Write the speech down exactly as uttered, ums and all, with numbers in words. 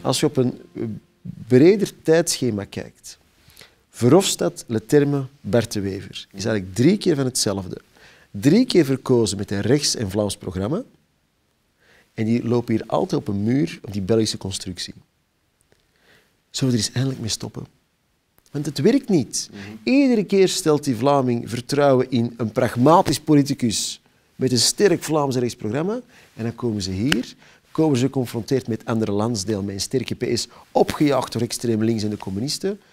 als je op een breder tijdschema kijkt, Verhofstadt, Leterme, Bart de Wever, is eigenlijk drie keer van hetzelfde. Drie keer verkozen met een rechts- en Vlaams programma. En die lopen hier altijd op een muur, op die Belgische constructie. Zullen we er eens eindelijk mee stoppen? Want het werkt niet. Mm-hmm. Iedere keer stelt die Vlaming vertrouwen in een pragmatisch politicus met een sterk Vlaams rechtsprogramma. En dan komen ze hier, komen ze geconfronteerd met andere landsdelen, met een sterke P S, opgejaagd door extreem links en de communisten.